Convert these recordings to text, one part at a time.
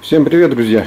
Всем привет, друзья!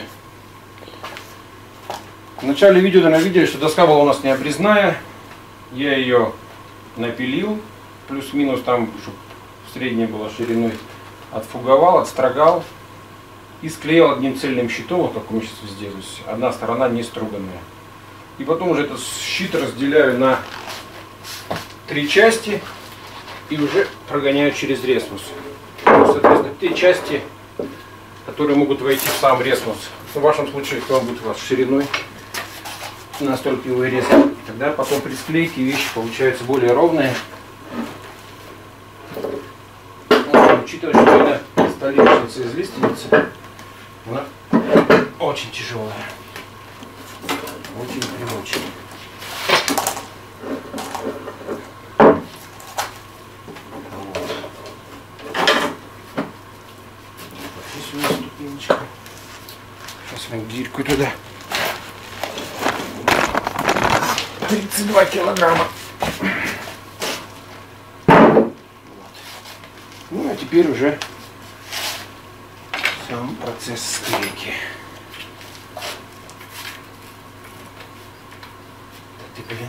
В начале видео, наверное, видели, что доска была у нас не обрезная. Я ее напилил, плюс-минус там, чтобы средняя была шириной, отфуговал, отстрогал и склеил одним цельным щитом, вот как у меня сейчас везде. То есть одна сторона не струганная. И потом уже этот щит разделяю на 3 части и уже прогоняю через ресмус. Соответственно, 3 части, которые могут войти в сам ресмус. В вашем случае, если он будет у вас шириной на столпиловый рез, тогда потом при склейке вещи получаются более ровные. Учитывая, что это столешница из лиственницы, она очень тяжелая. Очень. Здесь у нас ступенечка. Сейчас мы гирьку туда. 32 килограмма. Вот. Ну а теперь уже сам процесс склейки. Ты, блин.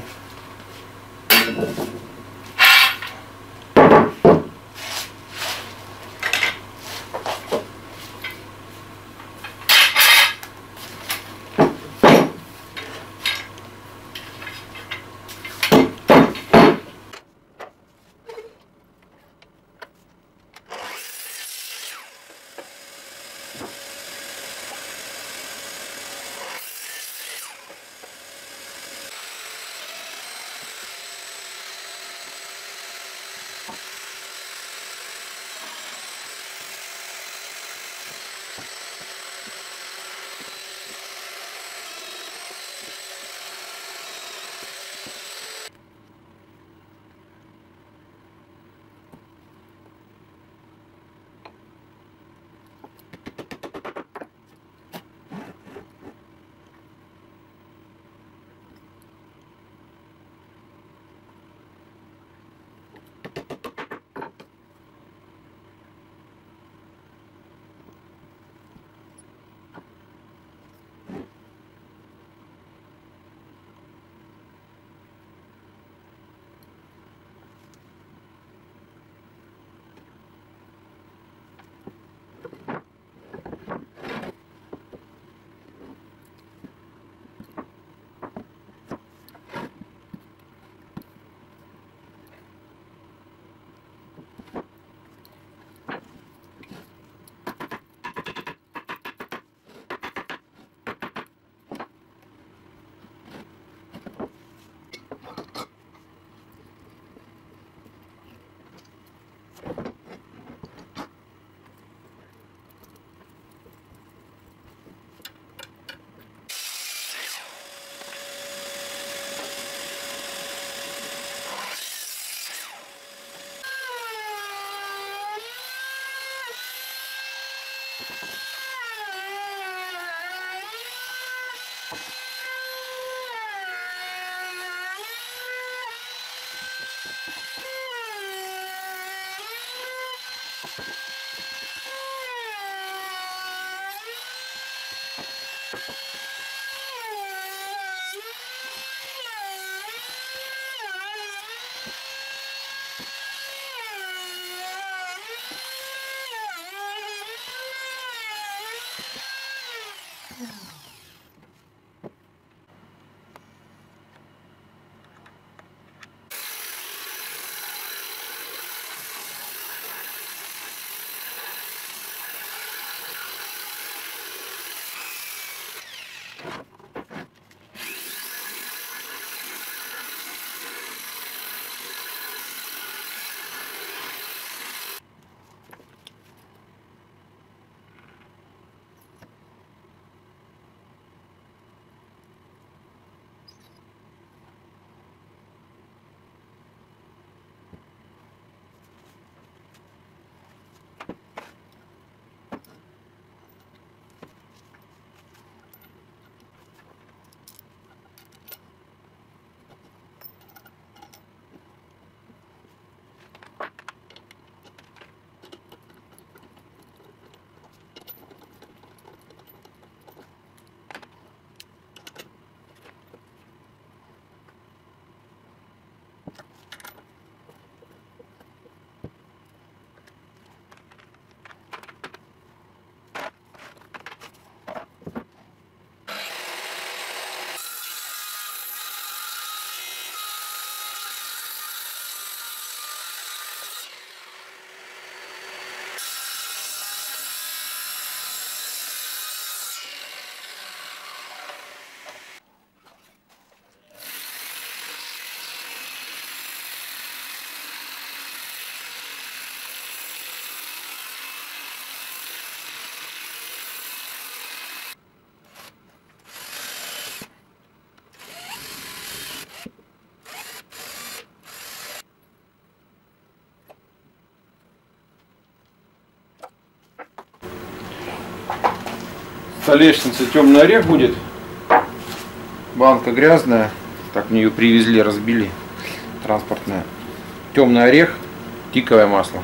столешнице темный орех будет. Банка грязная. Так мне ее привезли, разбили. Транспортная. Темный орех, тиковое масло.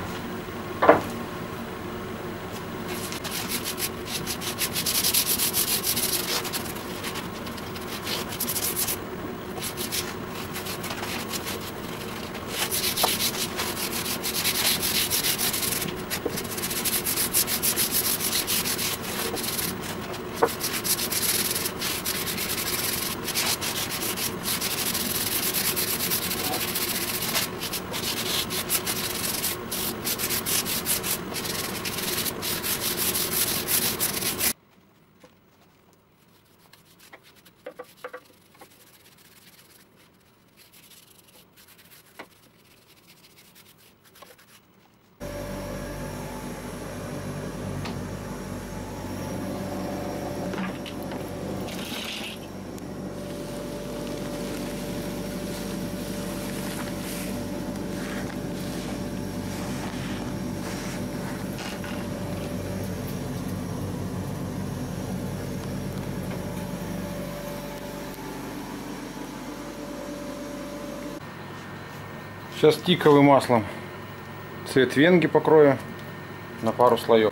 Сейчас тиковым маслом цвет венги покрою на пару слоев.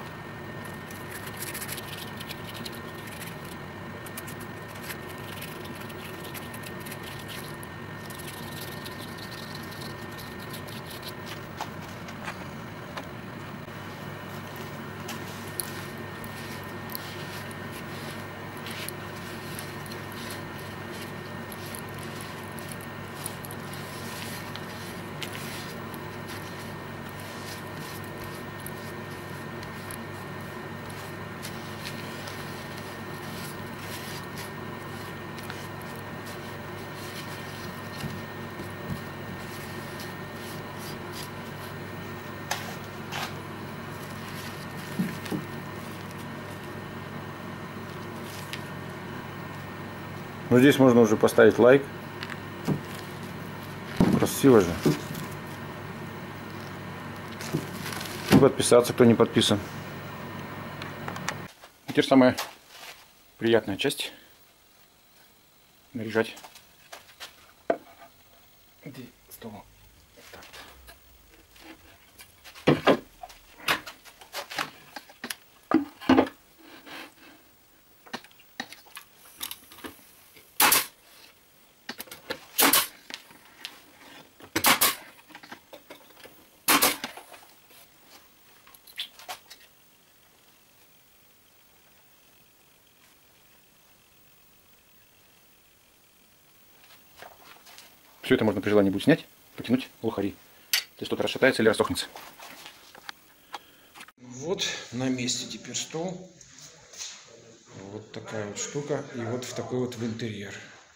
Ну, здесь можно уже поставить лайк. Красиво же. И подписаться, кто не подписан. Теперь самая приятная часть. Наряжать. Где стол? Так. Все это можно при желании будет снять, потянуть глухари. То есть что-то расшатается или рассохнется. Вот на месте теперь стол. Вот такая вот штука. И вот в такой вот в интерьер.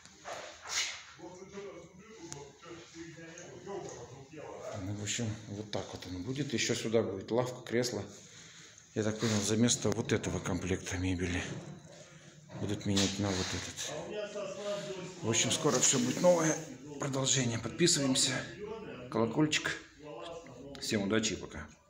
Ну, в общем, вот так вот он будет. Еще сюда будет лавка, кресло. Я так понял, за место вот этого комплекта мебели будут менять на вот этот. В общем, скоро все будет новое. Продолжение. Подписываемся. Колокольчик. Всем удачи и пока.